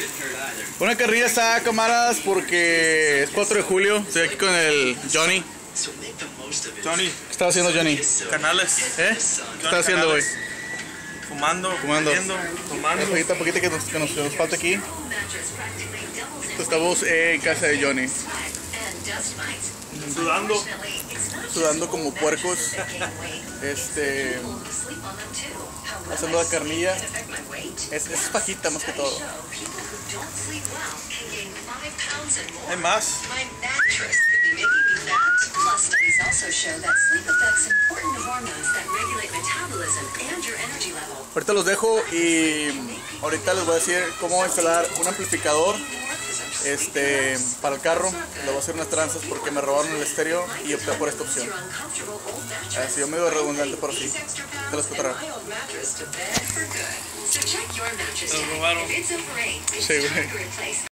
Una carrilla está, camaradas, porque es 4 de julio. Estoy aquí con el Johnny. Johnny, ¿Qué estaba haciendo, Johnny? canales. ¿Eh? ¿Qué estás haciendo hoy? Fumando, Bebiendo, tomando. poquito que nos falta aquí. Estamos en casa de Johnny, sudando como puercos, haciendo la carnilla. Es fajita más que todo. Hay más. Ahorita los dejo y ahorita les voy a decir cómo instalar un amplificador para el carro. Le voy a hacer unas tranzas porque me robaron el estéreo y opté por esta opción. Ha sido medio redundante, pero sí, te los contaré. Nos robaron. Sí, güey.